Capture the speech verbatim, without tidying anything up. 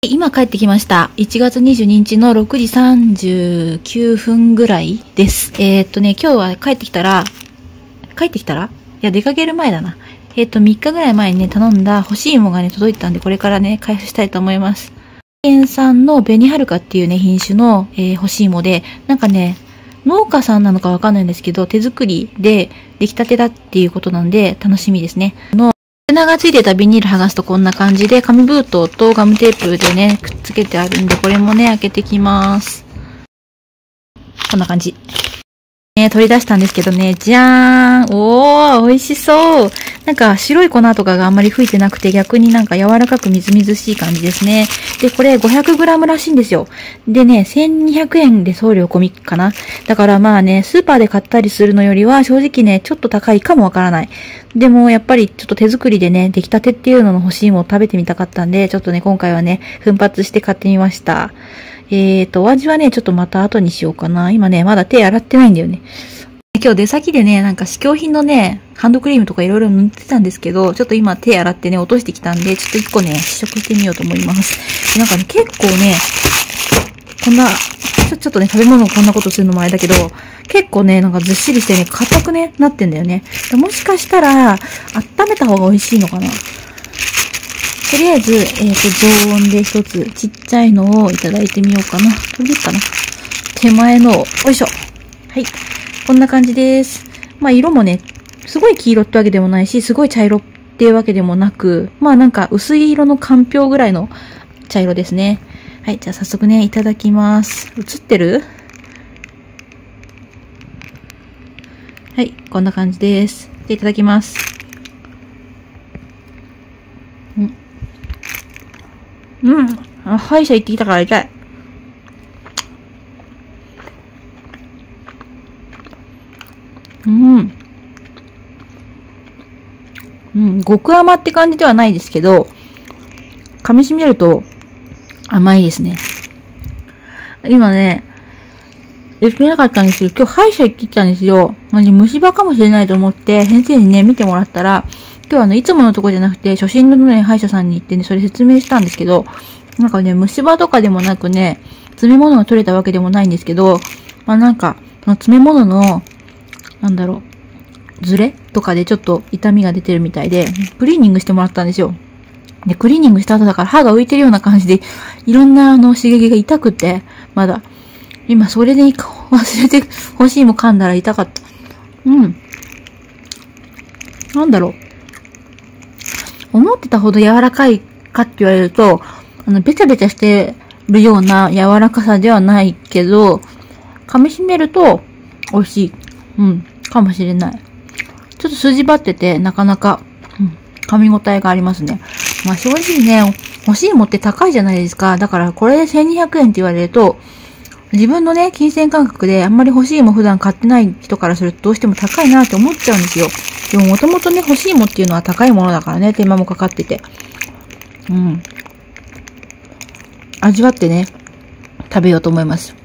今帰ってきました。いちがつにじゅうににちのろくじさんじゅうきゅうふんぐらいです。えー、っとね、今日は帰ってきたら、帰ってきたらいや、出かける前だな。えー、っと、みっかぐらい前にね、頼んだ干し芋がね、届いたんで、これからね、開封したいと思います。県産の紅はるかっていうね、品種の、えー、干し芋で、なんかね、農家さんなのかわかんないんですけど、手作りで出来たてだっていうことなんで、楽しみですね。の砂がついてたビニール剥がすとこんな感じで、紙封筒とガムテープでね、くっつけてあるんで、これもね、開けてきます。こんな感じ。ね、取り出したんですけどね、じゃーん。おー、美味しそう。なんか白い粉とかがあんまり吹いてなくて、逆になんか柔らかくみずみずしい感じですね。で、これ ごひゃくグラム らしいんですよ。でね、せんにひゃくえんで送料込みかな。だからまあね、スーパーで買ったりするのよりは正直ね、ちょっと高いかもわからない。でもやっぱりちょっと手作りでね、出来たてっていうのの欲しいものを食べてみたかったんで、ちょっとね、今回はね、奮発して買ってみました。えーと、お味はね、ちょっとまた後にしようかな。今ね、まだ手洗ってないんだよね。今日出先でね、なんか試供品のね、ハンドクリームとかいろいろ塗ってたんですけど、ちょっと今手洗ってね、落としてきたんで、ちょっと一個ね、試食してみようと思います。なんかね、結構ね、こんな、ちょ、ちょっとね、食べ物をこんなことするのもあれだけど、結構ね、なんかずっしりしてね、硬くね、なってんだよね。もしかしたら、温めた方が美味しいのかな。とりあえず、えっと、常温で一つ、ちっちゃいのをいただいてみようかな。これでいいかな。手前の、よいしょ。はい。こんな感じです。まあ、色もね、すごい黄色ってわけでもないし、すごい茶色っていうわけでもなく、まあなんか薄い色のかんぴょうぐらいの茶色ですね。はい。じゃあ早速ね、いただきます。映ってる？はい。こんな感じです。で、いただきます。うん。うん。あ、歯医者行ってきたから痛い。うん。うん。極甘って感じではないですけど、噛み締めると甘いですね。今ね、言ってなかったんですけど、今日歯医者行ってきたんですよ。虫歯かもしれないと思って、先生にね、見てもらったら、今日はあの、いつものとこじゃなくて、初心のね、歯医者さんに行ってね、それ説明したんですけど、なんかね、虫歯とかでもなくね、詰め物が取れたわけでもないんですけど、まあなんか、その詰め物の、なんだろう、ズレとかでちょっと痛みが出てるみたいで、クリーニングしてもらったんですよ。で、クリーニングした後だから歯が浮いてるような感じで、いろんなあの刺激が痛くて、まだ。今それで忘れて欲しいも噛んだら痛かった。うん。なんだろう。思ってたほど柔らかいかって言われると、あの、べちゃべちゃしてるような柔らかさではないけど、噛み締めると美味しい。うん。かもしれない。ちょっと筋張ってて、なかなか、うん、噛み応えがありますね。まあ正直ね、欲しいもって高いじゃないですか。だからこれでせんにひゃくえんって言われると、自分のね、金銭感覚であんまり欲しいも普段買ってない人からするとどうしても高いなって思っちゃうんですよ。でももともとね、欲しいもっていうのは高いものだからね、手間もかかってて。うん。味わってね、食べようと思います。